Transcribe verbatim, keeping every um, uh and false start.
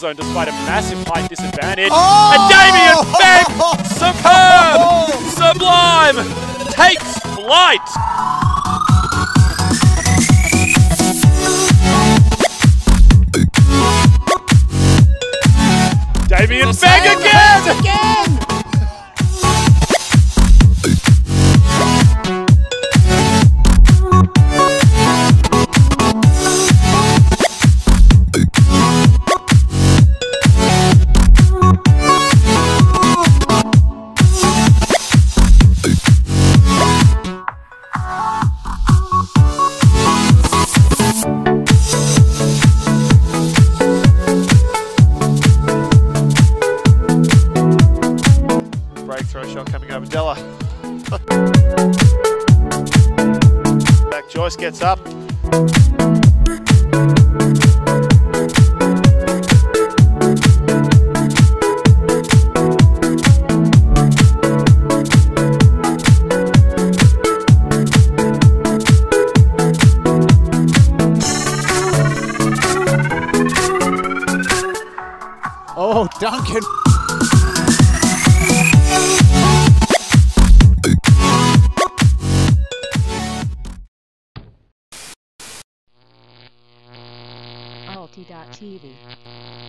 zone despite a massive height disadvantage. Oh! And Damien Beck, superb, sublime, takes flight. Damien Beck again! again! Throw shot coming over Della. Back Joyce gets up. Oh, Duncan. T V